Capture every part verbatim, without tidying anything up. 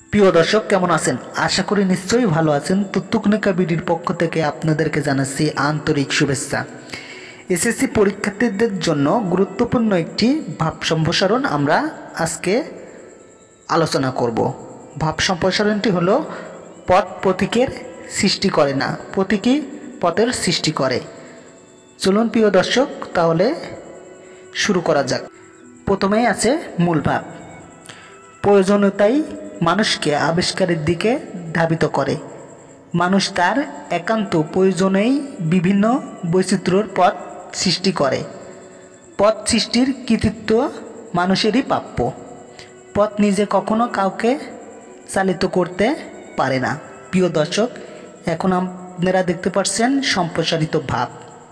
প্রিয় দর্শক কেমন আছেন? আশা করি নিশ্চয়ই ভালো আছেন। তুতুকনিকা বিডির পক্ষ থেকে আপনাদেরকে জানাচ্ছি আন্তরিক শুভেচ্ছা। এসএসসি পরীক্ষার্থীদের জন্য গুরুত্বপূর্ণ একটি ভাব সম্প্রসারণ আমরা আজকে আলোচনা করব। ভাব সম্প্রসারণটি হলো পথ প্রতীকের সৃষ্টি করে না, প্রতীকী পথের সৃষ্টি করে। চলুন প্রিয় দর্শক তাহলে শুরু করা যাক। প্রথমেই আছে মূল ভাব। প্রয়োজনীয়তাই মানুষকে আবিষ্কারের দিকে ধাবিত করে। মানুষ তার একান্ত প্রয়োজনেই বিভিন্ন বৈচিত্র্যর পথ সৃষ্টি করে। পথ সৃষ্টির কৃতিত্ব মানুষেরই প্রাপ্য। পথ নিজে কখনো কাউকে চালিত করতে পারে না। প্রিয় দর্শক, এখন আপনারা দেখতে পাচ্ছেন সম্প্রসারিত ভাব।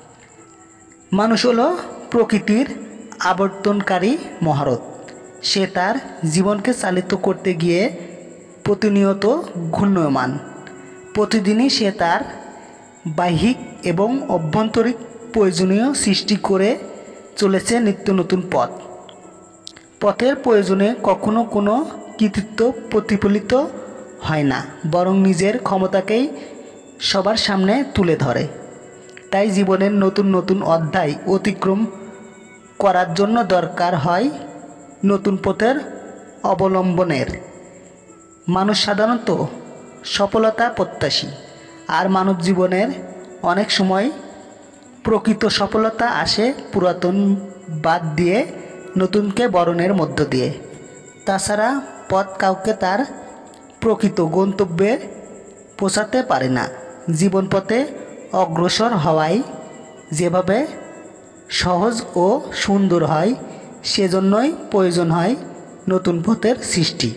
মানুষ হলো প্রকৃতির আবর্তনকারী মহারথ। সে তার জীবনকে চালিত করতে গিয়ে প্রতিনিয়ত ঘূর্ণয়মান। প্রতিদিনই সে তার বাহ্যিক এবং অভ্যন্তরিক প্রয়োজনীয় সৃষ্টি করে চলেছে নিত্য নতুন পথ। পথের প্রয়োজনে কখনো কোনো কৃতিত্ব প্রতিফলিত হয় না, বরং নিজের ক্ষমতাকেই সবার সামনে তুলে ধরে। তাই জীবনের নতুন নতুন অধ্যায় অতিক্রম করার জন্য দরকার হয় নতুন পথের অবলম্বনের। মানুষ সাধারণত সফলতা প্রত্যাশী, আর মানব জীবনের অনেক সময় প্রকৃত সফলতা আসে পুরাতন বাদ দিয়ে নতুনকে বরণের মধ্য দিয়ে। তাছাড়া পথ কাউকে তার প্রকৃত গন্তব্যে পৌঁছাতে পারে না। জীবন পথে অগ্রসর হওয়াই যেভাবে সহজ ও সুন্দর হয়, সেজন্যই প্রয়োজন হয় নতুন পথের সৃষ্টি।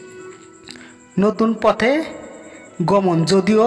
নতুন পথে গমন যদিও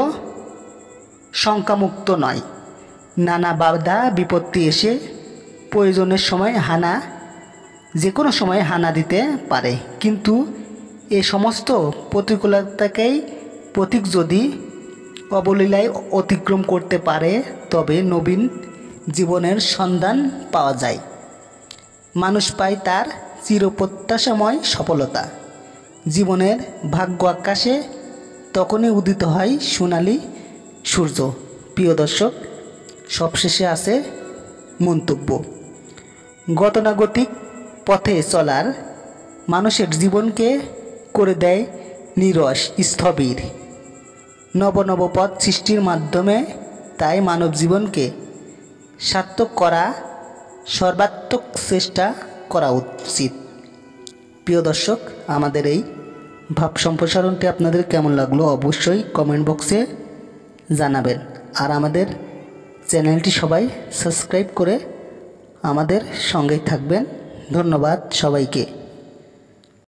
শঙ্কামুক্ত নয়। নানা বাধা বিপত্তি এসে প্রয়োজনের সময় হানা যে কোনো সময় হানা দিতে পারে, কিন্তু এ সমস্ত প্রতিকূলতাকেই প্রতীক যদি অবলীলায় অতিক্রম করতে পারে, তবে নবীন জীবনের সন্ধান পাওয়া যায়। মানুষ পায় তার চিরপ্রত্যাশাময় সফলতা। জীবনের ভাগ্য আকাশে তখনই উদিত হয় সোনালি সূর্য। প্রিয় দর্শক, সবশেষে আছে মন্তব্য। গতানুগতিক পথে চলার মানুষের জীবনকে করে দেয় নিরস স্থবির। নব নব পথ সৃষ্টির মাধ্যমে তাই মানব জীবনকে সার্থক করা সর্বাত্মক চেষ্টা করা উচিত। প্রিয় দর্শক, আমাদের এই ভাব সম্প্রসারণটি আপনাদের কেমন লাগলো অবশ্যই কমেন্ট বক্সে জানাবেন। আর আমাদের চ্যানেলটি সবাই সাবস্ক্রাইব করে আমাদের সঙ্গেই থাকবেন। ধন্যবাদ সবাইকে।